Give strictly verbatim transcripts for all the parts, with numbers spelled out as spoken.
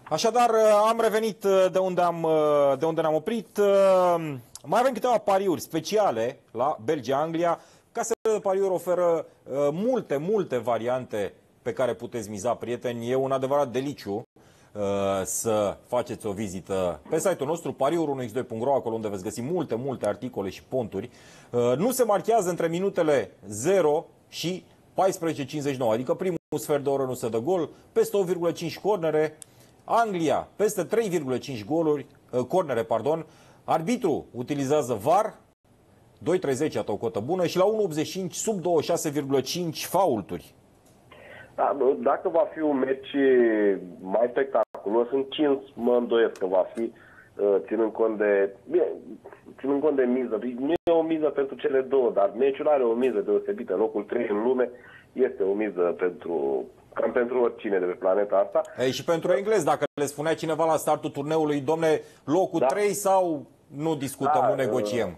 Așadar, am revenit de unde, am, de unde ne-am oprit. Mai avem câteva pariuri speciale la Belgia-Anglia. Casele de pariuri oferă multe, multe variante pe care puteți miza, prieteni. E un adevărat deliciu să faceți o vizită pe site-ul nostru pariuri unu x doi punct ro, acolo unde veți găsi multe, multe articole și ponturi. Nu se marchează între minutele zero și paisprezece cincizeci și nouă, adică primul sfert de oră nu se dă gol, peste opt virgulă cinci cornere. Anglia, peste trei virgulă cinci goluri, cornere, pardon. Arbitru utilizează V A R, doi virgulă treizeci, iată o cotă bună, și la unu virgulă optzeci și cinci, sub douăzeci și șase virgulă cinci faulturi. Da, dacă va fi un meci mai spectaculos, încins mă îndoiesc că va fi, ținând cont de, bine, ținând cont de miză. Nu e o miză pentru cele două, dar meciul are o miză deosebită. Locul trei în lume este o miză pentru... cam pentru oricine de pe planeta asta. Ei, și pentru englezi, dacă le spunea cineva la startul turneului, domne, locul da. trei sau nu discutăm, da, nu negociem.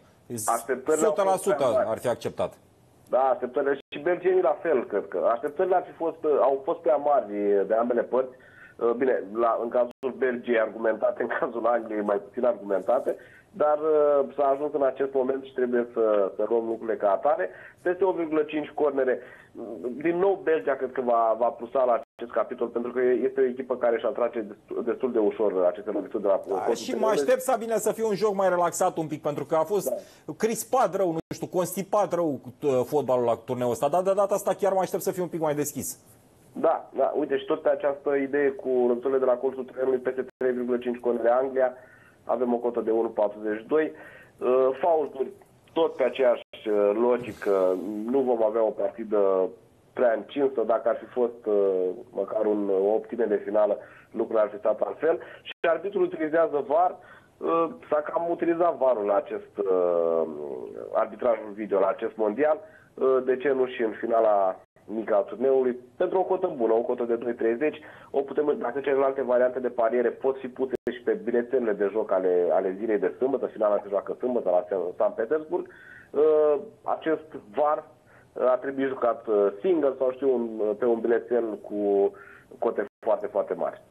o sută la sută ar fi acceptat. Da, așteptările și belgienii la fel, cred că. Așteptările ar fi fost, au fost prea mari de ambele părți. Bine, la, în cazul Belgiei argumentate, în cazul Angliei mai puțin argumentate, dar s-a ajuns în acest moment și trebuie să, să luăm lucrurile ca atare. Peste opt virgulă cinci cornere. Din nou, Belgia cred că va, va plusa la acest capitol, pentru că este o echipă care își atrage destul, destul de ușor aceste lovituri de la... Da, și mă aștept, Sabine, să fie un joc mai relaxat un pic, pentru că a fost da. crispat rău, nu știu, constipat rău fotbalul la turneul ăsta, dar de data asta chiar mă aștept să fie un pic mai deschis. Da, da, uite, și tot pe această idee cu loviturile de la colțul terenului peste trei virgulă cinci cornere Anglia, avem o cotă de unu virgulă patruzeci și doi. Uh, faulturi, tot pe aceeași logică, nu vom avea o partidă prea încinsă. Dacă ar fi fost uh, măcar un, o optime de finală, lucrurile ar fi stat altfel. Și arbitrul utilizează V A R. Uh, s-a cam utilizat V A R-ul la acest uh, arbitrajul video, la acest mondial. Uh, de ce nu și în finala mică a turneului, pentru o cotă bună, o cotă de doi virgulă treizeci. O putem, dacă celelalte variante de pariere pot fi puse și pe bilețelele de joc ale, ale zilei de sâmbătă, finala se joacă sâmbătă la Sankt Petersburg. Uh, acest V A R ar trebui jucat single sau știu un, pe un bilețel cu cote foarte, foarte mari.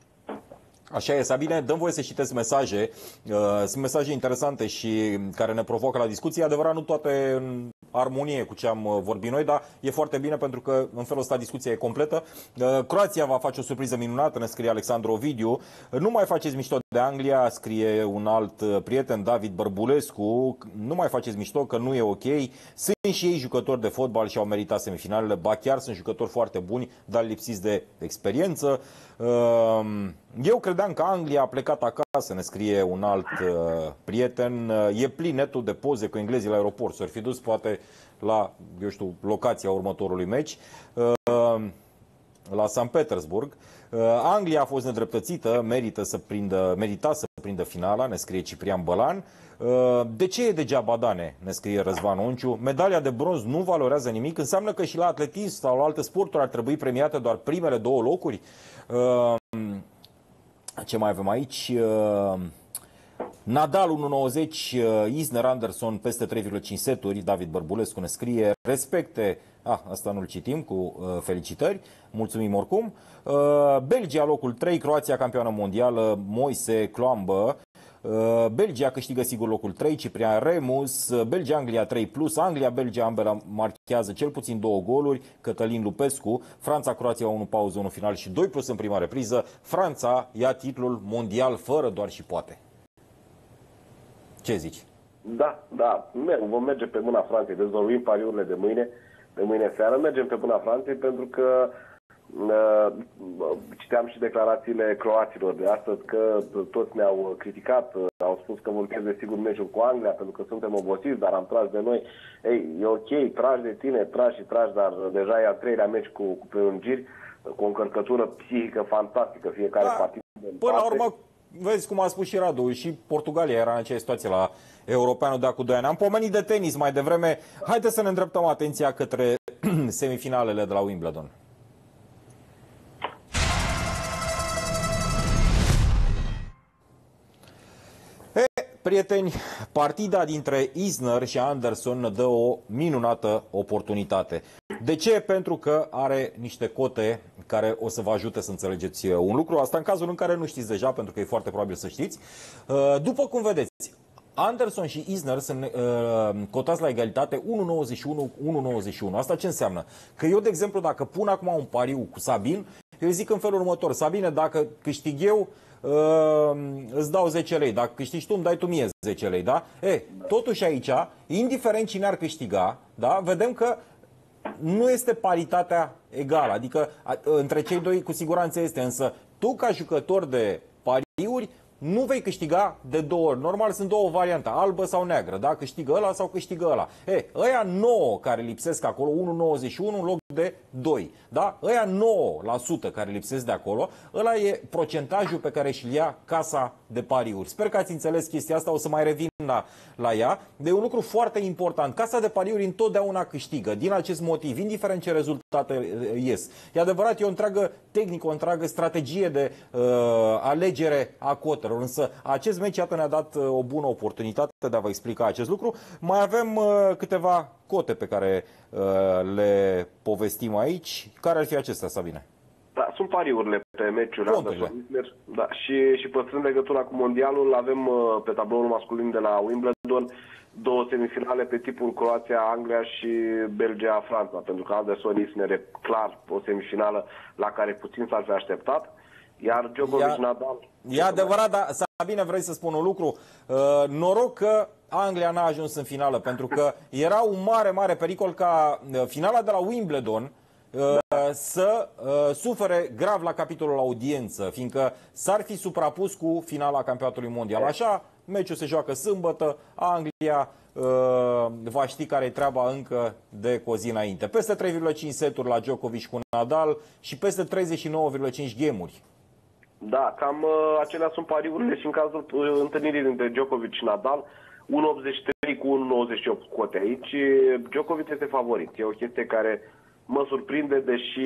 Așa e, Sabine, dăm voie să citesc mesaje. Sunt mesaje interesante și care ne provoacă la discuție. Adevărat, nu toate în armonie cu ce am vorbit noi, dar e foarte bine pentru că în felul ăsta discuția e completă. Croația va face o surpriză minunată, ne scrie Alexandru Ovidiu. Nu mai faceți mișto de Anglia, scrie un alt prieten, David Bărbulescu. Nu mai faceți mișto că nu e ok. Sunt și ei jucători de fotbal și au meritat semifinalele. Ba chiar sunt jucători foarte buni, dar lipsiți de experiență. Eu credeam că Anglia a plecat acasă, ne scrie un alt uh, prieten. E plin netul de poze cu englezii la aeroport. S-ar fi dus poate la, eu știu, locația următorului meci, uh, la Sankt Petersburg. Uh, Anglia a fost nedreptățită, merită să prindă, merita să prindă finala, ne scrie Ciprian Bălan. Uh, de ce e degeaba, Dane? Ne scrie Răzvan Onciu. Medalia de bronz nu valorează nimic? Înseamnă că și la atletism sau la alte sporturi ar trebui premiate doar primele două locuri? Uh, ce mai avem aici? Uh, Nadal unu virgulă nouăzeci, uh, Isner Anderson peste trei virgulă cinci seturi, David Bărbulescu ne scrie. Respecte, ah, asta nu-l citim, cu uh, felicitări, mulțumim oricum. Uh, Belgia locul trei, Croația campioană mondială, Moise Cloambă. Uh, Belgia câștigă sigur locul trei, Ciprian Remus. uh, Belgia-Anglia trei plus, Anglia-Belgia ambele marchează cel puțin două goluri, Cătălin Lupescu. Franța-Croația unu pauză, unu final și doi plus în prima repriză. Franța ia titlul mondial fără doar și poate. Ce zici? Da, da, vom merge pe mâna Franței, dezvăluim pariurile de mâine, de mâine seară, mergem pe mâna Franței pentru că uh, citeam și declarațiile croaților de astăzi că toți ne-au criticat, uh, au spus că vom pierde sigur meciul cu Anglia pentru că suntem obosiți, dar am tras de noi. Ei, e ok, tragi de tine, tragi și tragi, dar deja e al treilea meci cu, cu prelungiri, cu o încărcătură psihică fantastică, fiecare da, partid. Până la urmă, vezi cum a spus și Radu, și Portugalia era în aceeași situație la Europeanul de acum doi ani. Am pomenit de tenis mai devreme. Haideți să ne îndreptăm atenția către semifinalele de la Wimbledon. E, prieteni, partida dintre Isner și Anderson ne dă o minunată oportunitate. De ce? Pentru că are niște cote care o să vă ajute să înțelegeți un lucru. Asta în cazul în care nu știți deja, pentru că e foarte probabil să știți. După cum vedeți, Anderson și Isner sunt uh, cotați la egalitate unu virgulă nouăzeci și unu unu virgulă nouăzeci și unu. Asta ce înseamnă? Că eu, de exemplu, dacă pun acum un pariu cu Sabin, eu zic în felul următor: Sabine, dacă câștig eu, uh, îți dau zece lei. Dacă câștigi tu, îmi dai tu mie zece lei, da? E, totuși aici, indiferent cine ar câștiga, da, vedem că nu este paritatea egală. Adică între cei doi cu siguranță este, însă tu ca jucător de pariuri nu vei câștiga de două ori. Normal sunt două variante, albă sau neagră, da? Câștigă ăla sau câștigă ăla. E, ăia nouă care lipsesc acolo, unu virgulă nouăzeci și unu în loc de doi, da? Ăia nouă la sută care lipsesc de acolo, ăla e procentajul pe care și-l ia casa de pariuri. Sper că ați înțeles chestia asta, o să mai revin la, la ea. De un lucru foarte important, casa de pariuri întotdeauna câștigă, din acest motiv, indiferent ce rezultate ies. E adevărat, e o întreagă tehnică, o întreagă strategie de uh, alegere a cotelor, însă acest meci, iată, ne-a dat uh, o bună oportunitate de a vă explica acest lucru. Mai avem uh, câteva cote pe care uh, le povestim aici. Care ar fi acestea, Sabine? Da, sunt pariurile pe meciuri. Da, și, și păstrând legătura cu mondialul, avem uh, pe tabloul masculin de la Wimbledon două semifinale pe tipul Croația-Anglia și Belgia-Franța, pentru că Anderson Isner e clar o semifinală la care puțin s-ar fi așteptat, iar Djokovic-Nadal... E adevărat, dar Sabine, vrei să spun un lucru? Uh, noroc că Anglia n-a ajuns în finală, pentru că era un mare, mare pericol ca finala de la Wimbledon uh, da. să uh, sufere grav la capitolul audiență, fiindcă s-ar fi suprapus cu finala campionatului mondial. Așa, meciul se joacă sâmbătă, Anglia uh, va ști care e treaba încă de cu o zi înainte. Peste trei virgulă cinci seturi la Djokovic cu Nadal și peste treizeci și nouă virgulă cinci gemuri. Da, cam uh, acelea sunt pariurile și în cazul uh, întâlnirii dintre Djokovic și Nadal, unu virgulă optzeci și trei cu unu virgulă nouăzeci și opt cote. Aici Djokovic este favorit. E o chestie care mă surprinde, deși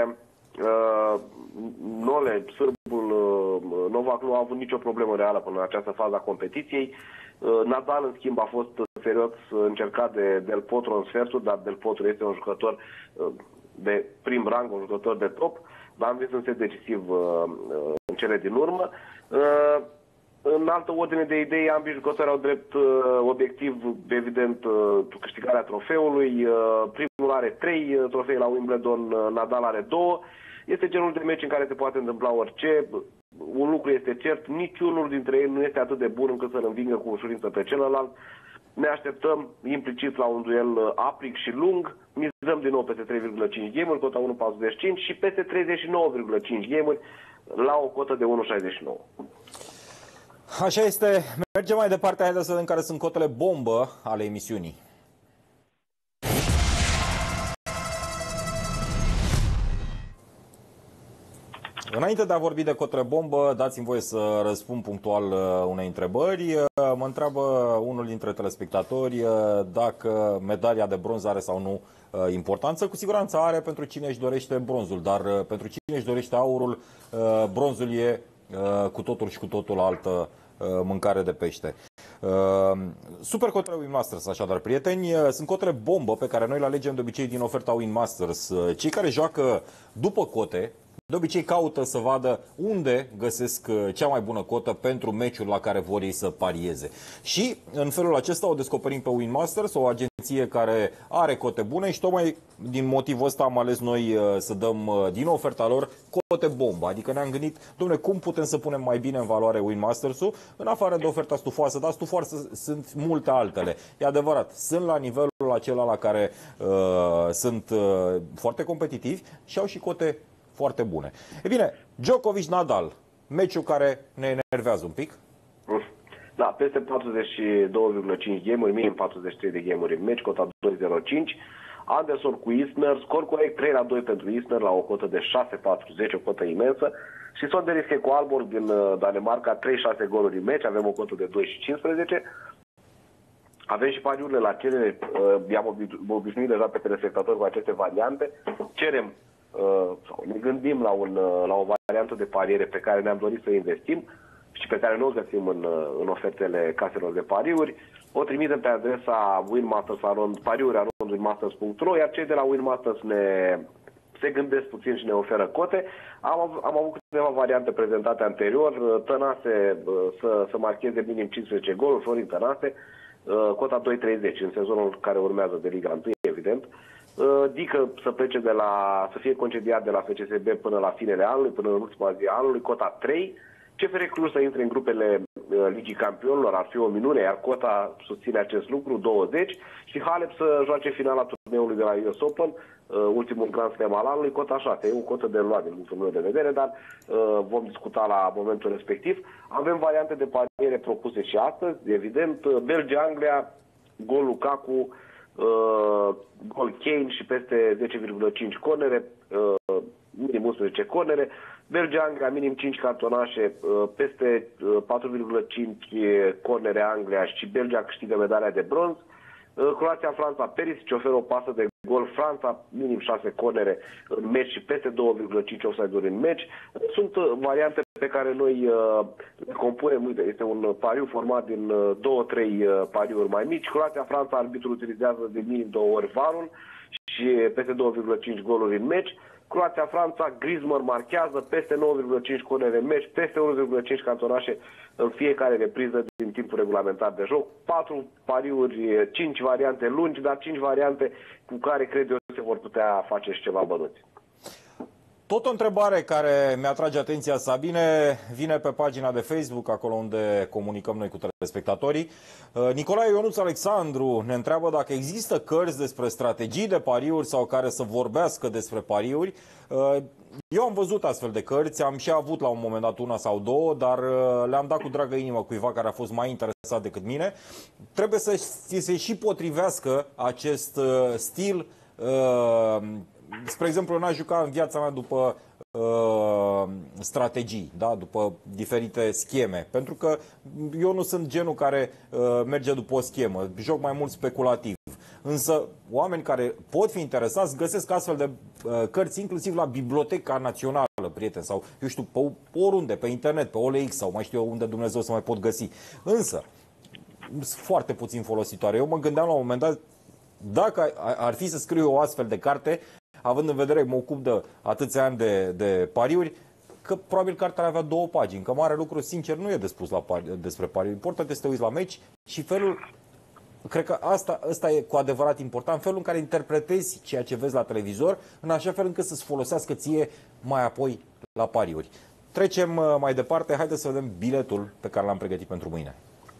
uh, Nole, sârbul uh, Novak, nu a avut nicio problemă reală până în această fază a competiției. Uh, Nadal, în schimb, a fost serios încercat de Del Potro în sfertul, dar Del Potro este un jucător uh, de prim rang, un jucător de top, dar am văzut un set decisiv uh, în cele din urmă. Uh, În altă ordine de idei, ambii jucători au drept uh, obiectiv, evident, uh, câștigarea trofeului. Uh, primul are trei uh, trofei la Wimbledon, uh, Nadal are două. Este genul de meci în care se poate întâmpla orice. Un lucru este cert, niciunul dintre ei nu este atât de bun încât să-l învingă cu ușurință pe celălalt. Ne așteptăm implicit la un duel uh, apric și lung. Mizăm din nou peste trei virgulă cinci gemuri, cota unu virgulă patruzeci și cinci, și peste treizeci și nouă virgulă cinci gemuri la o cotă de unu virgulă șaizeci și nouă. Așa este. Mergem mai departe, haideți să vedem care sunt cotele bombă ale emisiunii. Înainte de a vorbi de cotele bombă, dați-mi voie să răspund punctual unei întrebări. Mă întreabă unul dintre telespectatori dacă medalia de bronz are sau nu importanță. Cu siguranță are pentru cine își dorește bronzul, dar pentru cine își dorește aurul, bronzul e cu totul și cu totul altă mâncare de pește. Super cotele Win Masters, așadar, prieteni, sunt cotele bombă pe care noi le alegem de obicei din oferta Win Masters. Cei care joacă după cote, de obicei caută să vadă unde găsesc cea mai bună cotă pentru meciul la care vor ei să parieze. Și în felul acesta o descoperim pe Win Masters, o agenție care are cote bune și tocmai din motivul ăsta am ales noi să dăm din oferta lor cote bombă. Adică ne-am gândit, dom'le, cum putem să punem mai bine în valoare Win Masters-ul, în afară de oferta stufoasă, dar stufoasă sunt multe altele. E adevărat, sunt la nivelul acela la care uh, sunt uh, foarte competitivi și au și cote foarte bune. E bine, Djokovic-Nadal, meciul care ne enervează un pic. Da, peste patruzeci și două virgulă cinci gemuri, minim patruzeci și trei de gemuri în meci, cota doi virgulă zero cinci. Anderson cu Isner, scor corect trei la doi pentru Isner la o cotă de șase virgulă patruzeci, o cotă imensă. Și Sonderische cu Aalborg din Danemarca, trei șase goluri în meci, avem o cotă de doi și cincisprezece. Avem și pariurile la cerere, i-am obișnuit deja pe telespectatori cu aceste variante. Cerem sau ne gândim la, un, la o variantă de pariere pe care ne-am dorit să investim și pe care nu o găsim în, în ofertele caselor de pariuri. O trimitem pe adresa winmasters arond pariuri arond winmasters punct ro, iar cei de la Winmasters ne se gândesc puțin și ne oferă cote. Am, am avut câteva variante prezentate anterior. Tănase să, să marcheze minim cincisprezece goluri, Florin Tănase, cota doi treizeci în sezonul care urmează de Liga unu, evident. Dică să plece de la, să fie concediat de la F C S B până la finele anului, până în ultima zi a anului, cota trei. C F R Cluj să intre în grupele Ligii Campionilor, ar fi o minune, iar cota susține acest lucru, douăzeci. Și Halep să joace finala turneului de la U S Open, ultimul Grand Slam al anului, cota șase. E o cotă de luat din punctul meu de vedere, dar vom discuta la momentul respectiv. Avem variante de pariere propuse și astăzi, evident. Belgia-Anglia, gol Lukaku, Uh, gol Kane și peste zece virgulă cinci cornere, uh, minim unsprezece cornere. Belgia-Anglia, minim cinci cartonașe, uh, peste uh, patru virgulă cinci cornere Anglia și Belgia câștigă medalia de bronz. Uh, Croația-Franța, Perisic oferă o pasă de gol, Franța, minim șase cornere în meci și peste doi virgulă cinci offside-uri în meci. Sunt uh, variante pe care noi uh, le compunem. Uite, este un pariu format din uh, două trei uh, pariuri mai mici. Croația-Franța, arbitrul utilizează de minim două ori varul și peste doi virgulă cinci goluri în meci. Croația-Franța, Griezmann marchează peste nouă virgulă cinci cornere în meci, peste unu virgulă cinci cantonașe în fiecare repriză din timpul regulamentar de joc. patru pariuri, cinci variante lungi, dar cinci variante cu care cred eu se vor putea face și ceva bănuți. Tot o întrebare care mi-atrage atenția, Sabine, vine pe pagina de Facebook, acolo unde comunicăm noi cu telespectatorii. Nicolae Ionuț Alexandru ne întreabă dacă există cărți despre strategii de pariuri sau care să vorbească despre pariuri. Eu am văzut astfel de cărți, am și avut la un moment dat una sau două, dar le-am dat cu dragă inimă cuiva care a fost mai interesat decât mine. Trebuie să se și potrivească acest stil. Spre exemplu, n-aș juca în viața mea după uh, strategii, da? După diferite scheme, pentru că eu nu sunt genul care uh, merge după o schemă, joc mai mult speculativ. Însă oameni care pot fi interesați găsesc astfel de uh, cărți, inclusiv la Biblioteca Națională, prieteni, sau eu știu, pe oriunde, pe internet, pe O L X sau mai știu eu unde Dumnezeu să mai pot găsi. Însă, sunt foarte puțin folositoare. Eu mă gândeam la un moment dat, dacă ar fi să scriu o astfel de carte, având în vedere că mă ocup de atâția ani de, de pariuri, că probabil cartea ar avea două pagini, că mare lucru, sincer, nu e de spus la pari, despre pariuri. Important este să te uiți la meci și felul, cred că asta, asta e cu adevărat important, felul în care interpretezi ceea ce vezi la televizor, în așa fel încât să-ți folosească ție mai apoi la pariuri. Trecem mai departe, haideți să vedem biletul pe care l-am pregătit pentru mâine.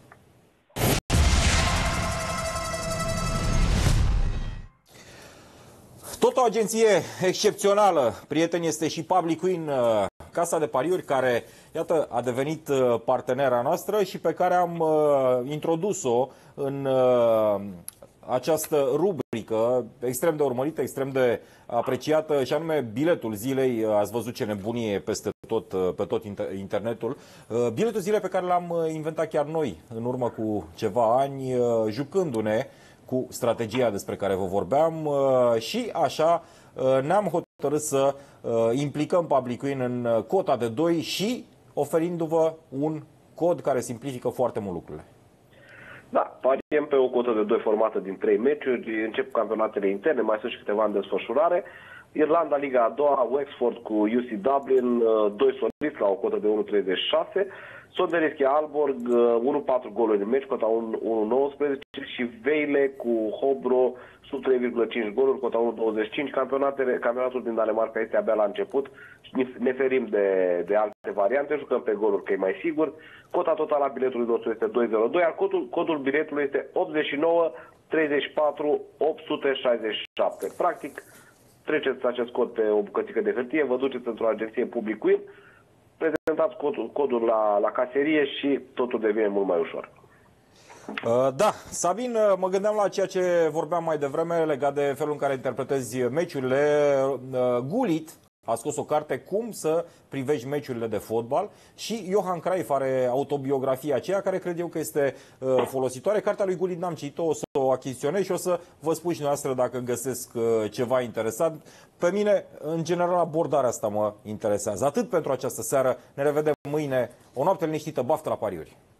Tot o agenție excepțională, prieteni, este și Public Win, casa de pariuri care, iată, a devenit partenera noastră și pe care am introdus-o în această rubrică extrem de urmărită, extrem de apreciată, și anume biletul zilei. Ați văzut ce nebunie peste tot, pe tot internetul. Biletul zilei pe care l-am inventat chiar noi în urmă cu ceva ani, jucându-ne cu strategia despre care vă vorbeam și așa ne-am hotărât să implicăm Public Win în cota de doi și oferindu-vă un cod care simplifică foarte mult lucrurile. Da, pariem pe o cotă de doi formată din trei meciuri, încep campionatele interne, mai sunt și câteva în desfășurare. Irlanda, Liga a doua, Wexford cu U C Dublin, doi soliți la o cotă de unu treizeci și șase. Sondereschi Aalborg, unu patru goluri în meci, cota unu nouăsprezece, și Vejle cu Hobro, sub trei virgulă cinci goluri, cota unu douăzeci și cinci. Campionatul din Danemarca este abia la început, ne ferim de, de alte variante, jucăm pe goluri că e mai sigur. Cota totală a biletului nostru este doi zero doi, iar codul, codul biletului este optzeci și nouă treizeci și patru opt sute șaizeci și șapte. Practic, treceți acest cod pe o bucățică de hârtie, vă duceți într-o agenție Public Win, prezentați codul, codul la, la caserie și totul devine mult mai ușor. Uh, da, Sabin, mă gândeam la ceea ce vorbeam mai devreme legat de felul în care interpretezi meciurile. Uh, Gullit a scos o carte Cum să privești meciurile de fotbal și Johan Cruyff are autobiografia aceea care cred eu că este uh, folositoare. Cartea lui Gullit n-am citit-o, o să o achiziționez și o să vă spun și noastră dacă găsesc uh, ceva interesant. Pe mine, în general, abordarea asta mă interesează. Atât pentru această seară, ne revedem mâine, o noapte liniștită, baftă la pariuri!